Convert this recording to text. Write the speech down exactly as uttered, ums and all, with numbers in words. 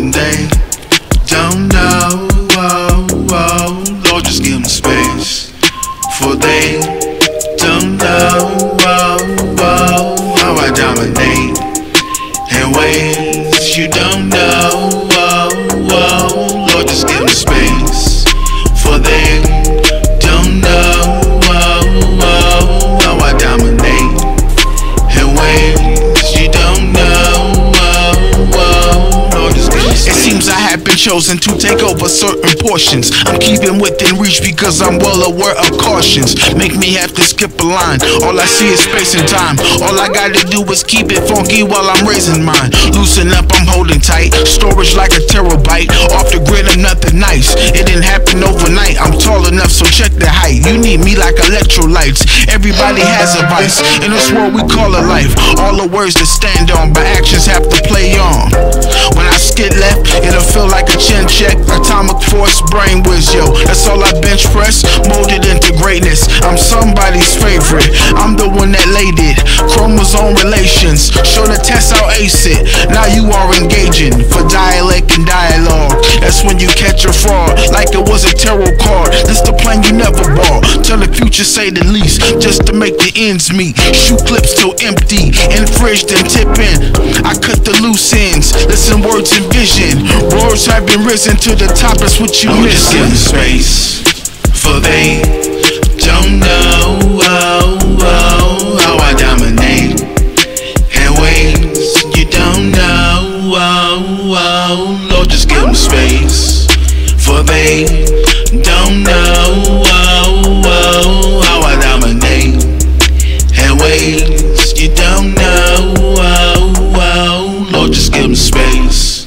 They don't know, oh, oh, Lord, just give them space. For they don't know, oh, oh, how I dominate in ways you don't know, oh, oh, Lord, just give them space. For they don't know, oh, oh, how I dominate in ways you don't know, oh, oh, Lord, just give them space. It seems I have been chosen to take over certain portions. I'm keeping within reach because I'm well aware of cautions. Make me have to skip a line. All I see is space and time. All I gotta do is keep it funky while I'm raising mine. Loosen up, I'm holding tight. Storage like a terabyte. Off the grid, I'm nothing nice. It didn't happen overnight. I'm tall enough, so check the height. You need me like electrolytes. Everybody has a vice. In this world we call it life. All the words that stand on, but actions have to play on. When I skid left, it'll feel like a chin check. Atomic force, brain whiz, yo. That's all I bench press, molded into greatness. I'm somebody's favorite. I'm the one that laid it. Chromosome relations. Show the test, I'll ace it. Now you are engaging for dialect and dialogue. That's when you catch a fraud, like it was a tarot card. This the plan you never bought. Tell the future, say the least, just to make the ends meet. Shoe clips till empty, in fridge then tip in. I cut the loose ends. Listen, words and vision. Roars have been risen to the top. That's what you Lord, missing. just give them space. For they don't know, oh, oh, how I dominate in ways you don't know, oh, oh, Lord, just give them space. For they don't know, oh, oh, how I dominate in ways you don't know, oh, oh, Lord, just give them space.